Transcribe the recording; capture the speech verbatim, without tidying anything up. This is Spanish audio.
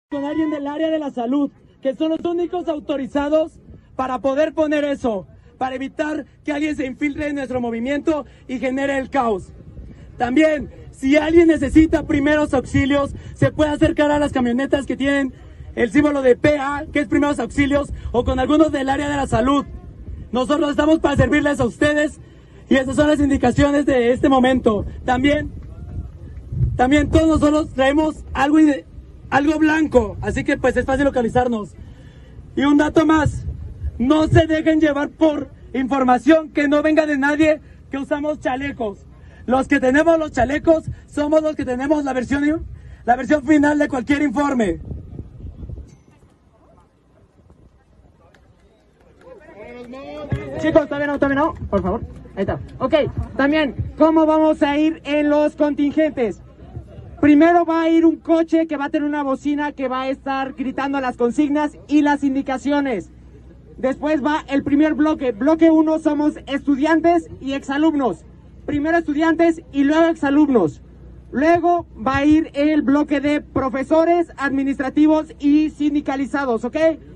con alguien del área de la salud, que son los únicos autorizados para poder poner eso, para evitar que alguien se infiltre en nuestro movimiento y genere el caos. También, si alguien necesita primeros auxilios, se puede acercar a las camionetas que tienen el símbolo de P A, que es primeros auxilios, o con algunos del área de la salud. Nosotros estamos para servirles a ustedes y esas son las indicaciones de este momento. También, también todos nosotros traemos algo, algo blanco, así que pues es fácil localizarnos. Y un dato más, no se dejen llevar por información que no venga de nadie que usamos chalecos. Los que tenemos los chalecos somos los que tenemos la versión, la versión final de cualquier informe. Chicos, todavía no, todavía no, por favor. Ahí está. Ok, también, ¿cómo vamos a ir en los contingentes? Primero va a ir un coche que va a tener una bocina que va a estar gritando las consignas y las indicaciones. Después va el primer bloque. Bloque uno somos estudiantes y exalumnos. Primero estudiantes y luego exalumnos. Luego va a ir el bloque de profesores, administrativos y sindicalizados, ¿ok?